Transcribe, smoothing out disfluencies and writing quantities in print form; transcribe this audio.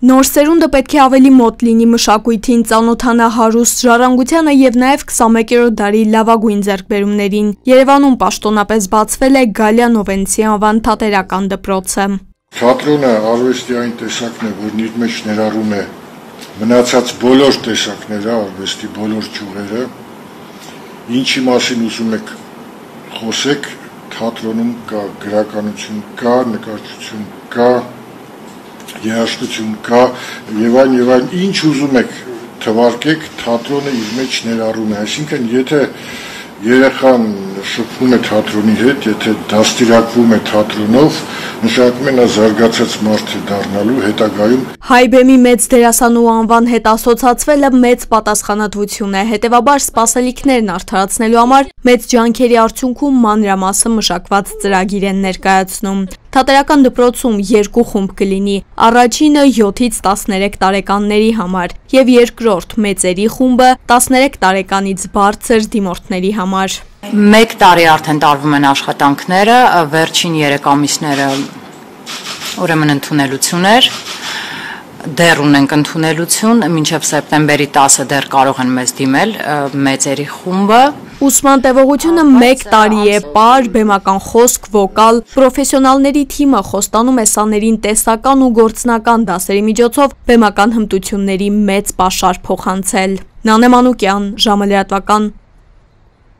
Նոր սերունդը պետք է ավելի մոտ լինի մշակույթին, ծանոթանա հարուստ ժառանգությանը եւ նաեւ 21-րդ դարի լավագույն ձեռքբերումներին։ Երևանում պաշտոնապես բացվել է Գալյան Օվենցի անվան թատերական դպրոցը։ Թատրոնը արվեստի այն տեսակն է, որն իր մեջ ներառում է մնացած բոլոր տեսակները, արվեստի բոլոր ճյուղերը։ Ինչի մասին ուզում եք խոսեք, թատրոնում կա գրականություն, կա նկարչություն, կա երաժշտություն կա եւ այն ինչ ուզում եք թվարկեք թատրոնը իր մեջ ներառում է, այսինքն եթե երեխան շփվում է թատրոնի հետ, եթե դաստիարակվում է թատրոնով, նշանակում է նա զարգացած մարդ է դառնալու հետագայում։ Հայբեմի մեծ դերասանու անվան հետ ասոցացվելը մեծ պատասխանատվություն է, հետևաբար սպասելիքներն արդարացնելու համար մեծ ջանքերի արդյունքում մանրամասը մշակված ծրագիր են ներկայացնում։ Թատերական դպրոցում 2 խումբ կլինի, առաջինը 7-ից 13 տարեկանների համար եւ երկրորդ մեծերի խումբը 13 տարեկանից բարձր դիմորդների համար։ 1 տարի արդեն տարվում են աշխատանքները, վերջին 3 ամիսները ուրեմն ընդունելություններ, դեռ ունենք ընդունելություն, մինչև սեպտեմբերի 10-ը դեռ կարող են մեզ դիմել մեծերի խումբը։ Ուսման տևողությունը 1 տարի է, պար, բեմական խոսք, վոկալ, պրոֆեսիոնալների թիմը խոստանում է սաներին տեսական ու գործնական դասերի միջոցով բեմական հմտությունների մեծ պաշար փոխանցել։ Նանե Մանուկյան, ժամը լրատվական,